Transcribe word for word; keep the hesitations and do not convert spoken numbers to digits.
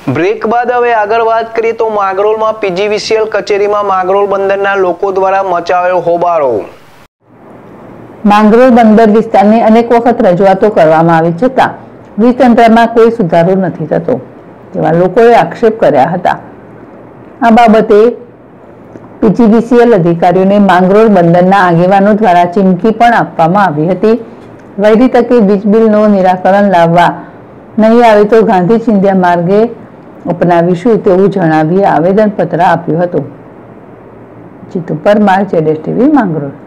Break બાદ હવે આગળ વાત કરીએ તો માંગરોળમાં પીજીવીસીએલ કચેરીમાં માંગરોળ બંદરના લોકો દ્વારા મચાવ્યો હોબાળો। માંગરોળ બંદર વિસ્તારની અનેક વખત રજૂઆતો કરવામાં આવી છતાં વીજ તંત્રમાં કોઈ સુધારો નથી થતો તેવા લોકોએ આક્ષેપ કર્યા હતા। આ બાબતે પીજીવીસીએલ અધિકારીઓને માંગરોળ બંદરના આગેવાનો દ્વારા ચીમકી પણ આપવામાં આવી હતી। વહેલી તકે વીજ બિલનું નિરાકરણ લાવવા નહીં આવે તો ગાંધી ચિંધ્યા માર્ગે અપનાવીશું તેવું જણાવી આવેદનપત્ર આપ્યું હતું। જીતુ પરમાર, જેડેશ ટીવી, માંગરોળ।